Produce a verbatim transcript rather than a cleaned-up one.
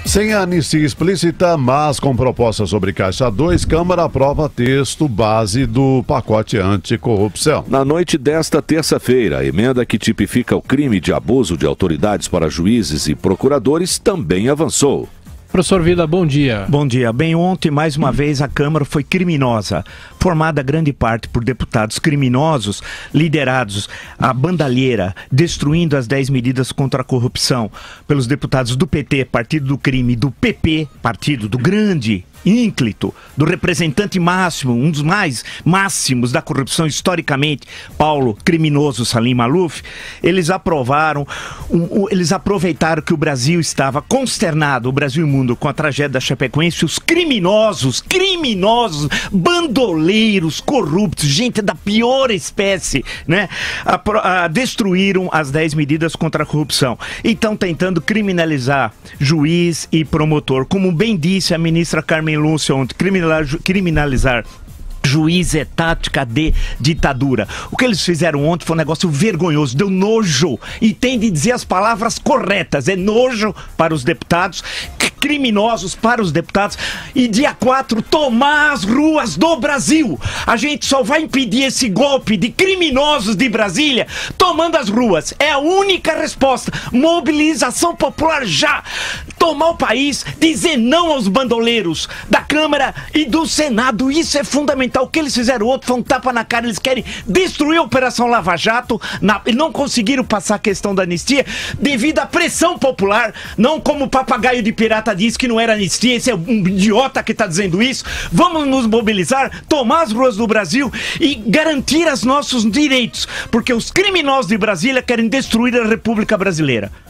Sem anistia explícita, mas com proposta sobre Caixa dois, Câmara aprova texto base do pacote anticorrupção. Na noite desta terça-feira, a emenda que tipifica o crime de abuso de autoridades para juízes e procuradores também avançou. Professor Vida, bom dia. Bom dia. Bem, ontem, mais uma vez, a Câmara foi criminosa, formada grande parte por deputados criminosos, liderados a bandalheira, destruindo as dez medidas contra a corrupção, pelos deputados do P T, Partido do Crime, do P P, Partido do Grande ínclito, do representante máximo, um dos mais máximos da corrupção historicamente, Paulo Criminoso Salim Maluf. Eles aprovaram, um, um, eles aproveitaram que o Brasil estava consternado, o Brasil e o mundo, com a tragédia da Chapecoense, os criminosos, criminosos, bandoleiros, corruptos, gente da pior espécie, né, a, a, destruíram as dez medidas contra a corrupção. E estão tentando criminalizar juiz e promotor, como bem disse a ministra Carmen Lúcia ontem, criminalizar, criminalizar juiz é tática de ditadura. O que eles fizeram ontem foi um negócio vergonhoso, deu nojo, e tem de dizer as palavras corretas, é nojo para os deputados, criminosos para os deputados, e dia quatro, tomar as ruas do Brasil. A gente só vai impedir esse golpe de criminosos de Brasília tomando as ruas. É a única resposta. Mobilização popular já. Tomar o país, dizer não aos bandoleiros da Câmara e do Senado. Isso é fundamental. O que eles fizeram ontem foi um tapa na cara. Eles querem destruir a Operação Lava Jato na... e não conseguiram passar a questão da anistia devido à pressão popular, não como o papagaio de pirata disse que não era anistia. Esse é um idiota que está dizendo isso. Vamos nos mobilizar, tomar as ruas do Brasil e garantir os nossos direitos, porque os criminosos de Brasília querem destruir a República Brasileira.